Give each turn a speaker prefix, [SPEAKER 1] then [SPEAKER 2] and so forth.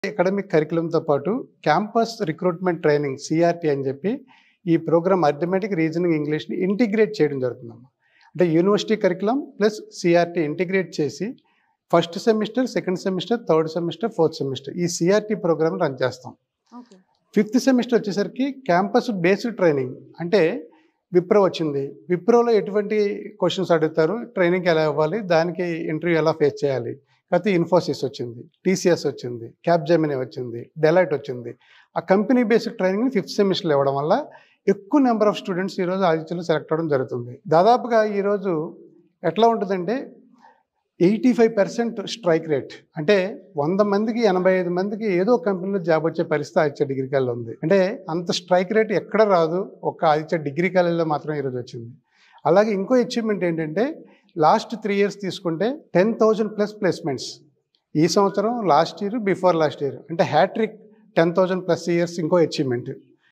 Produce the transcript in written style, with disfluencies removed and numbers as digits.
[SPEAKER 1] Academic కరికులంతో పాటు campus recruitment training CRT అని చెప్పి ఈ ప్రోగ్రామ్ అర్థమెటిక్, రీజనింగ్, ఇంగ్లీష్ని ఇంటిగ్రేట్ చేయడం జరుగుతుందమ్మా. అంటే university curriculum plus CRT integrate చేసి first semester, second semester, third semester, fourth semester ఈ సిఆర్టీ ప్రోగ్రామ్ రన్ చేస్తాం. ఫిఫ్త్ సెమిస్టర్ వచ్చేసరికి క్యాంపస్ బేస్డ్ ట్రైనింగ్. అంటే విప్రో వచ్చింది, విప్రోలో ఎటువంటి క్వశ్చన్స్ అడుగుతారు, ట్రైనింగ్కి ఎలా ఇవ్వాలి, దానికి ఇంటర్వ్యూ ఎలా ఫేస్ చేయాలి. కాకపోతే ఇన్ఫోసిస్ వచ్చింది, టీసీఎస్ వచ్చింది, క్యాప్జెమినీ వచ్చింది, డెలైట్ వచ్చింది. ఆ కంపెనీ బేస్డ్ ట్రైనింగ్ని ఫిఫ్త్ సెమిస్టర్లో ఇవ్వడం వల్ల ఎక్కువ నెంబర్ ఆఫ్ స్టూడెంట్స్ ఈరోజు ఆదిత్యలో సెలెక్ట్ అవ్వడం జరుగుతుంది. దాదాపుగా ఈరోజు ఎట్లా ఉంటుందంటే 85% స్ట్రైక్ రేట్. అంటే 100 మందికి 85 మందికి ఏదో కంపెనీలో జాబ్ వచ్చే పరిస్థితి ఆదిత్య డిగ్రీ కాలేజ్లో ఉంది. అంటే అంత స్ట్రైక్ రేట్ ఎక్కడ రాదు, ఒక్క ఆదిత్య డిగ్రీ కాలేజ్లో మాత్రం ఈరోజు వచ్చింది. అలాగే ఇంకో అచీవ్మెంట్ ఏంటంటే లాస్ట్ 3 years తీసుకుంటే 10,000+ ప్లేస్మెంట్స్. ఈ సంవత్సరం, last year, before last year అంటే హ్యాట్రిక్ 10,000+ ఇయర్స్ ఇంకో అచీవ్మెంట్.